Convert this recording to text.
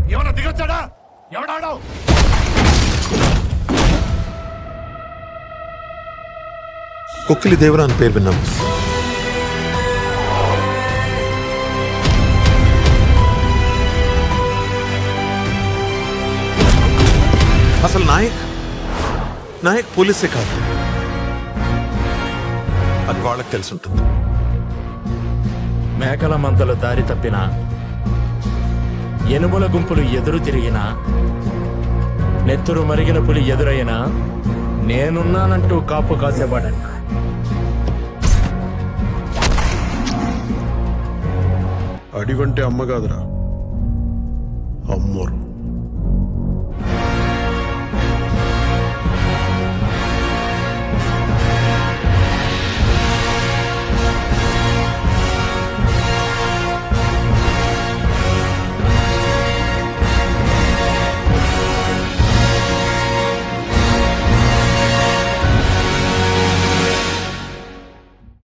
ఏమన్నా దిగొచ్చాడా? ఎవడాడావు? కొక్కిలి దేవరా అని పేరు విన్నాం. అసలు నాయక్ పోలీసే కాదు, అది వాళ్ళకి తెలిసి ఉంటుంది. మేకల మందలు దారి తప్పినా, ఎనుముల గుంపులు ఎదురు తిరిగినా, నెత్తురు మరిగిన పులి ఎదురైనా నేనున్నానంటూ కాపు కాసేవాడట. అడివంటే అమ్మ కాదురా, అమ్మోరు.